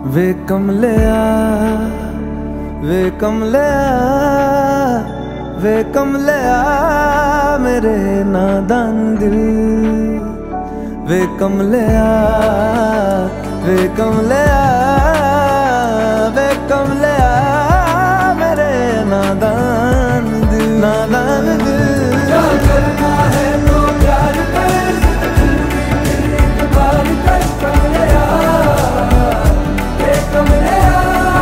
वे कमलिया, वे कमलिया, वे कमलिया मेरे नादान दिल। वे कमलिया, वे कमलिया, वे कमलिया मेरे नादान दिल, नादान दिल। क्या करना है तो प्यार कर, एक बार कर कमलिया, वे कमलिया,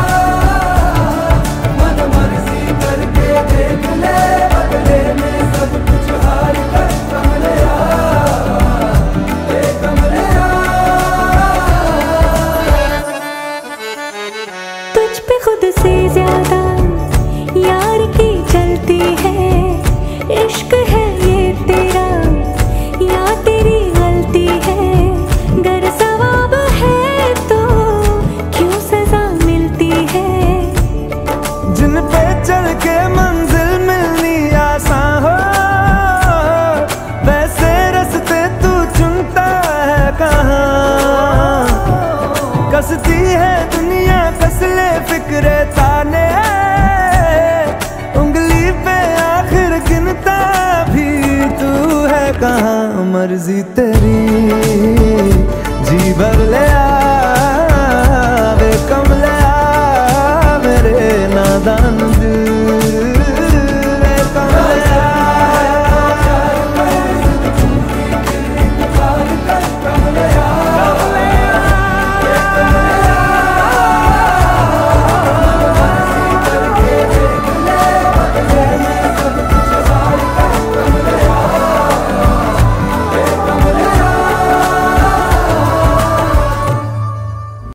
मन मर्जी करके देख ले, बदले में सब कुछ हार कर कमलिया, वे कमलिया। तुझ पे खुद से ज्यादा यार की चलती है, इश्क है ये तेरा या तेरी गलती है। गर सवाब है तो क्यों सजा मिलती है। जिन पे चल के मंजिल मिलनी आसान हो, वैसे रास्ते तू चुनता है कहाँ। कसती है दुनिया कसले फिक्रे ताने, उंगली पे आखिर गिनता भी तू है कहाँ। मर्जी तेरी जी भर ले आ,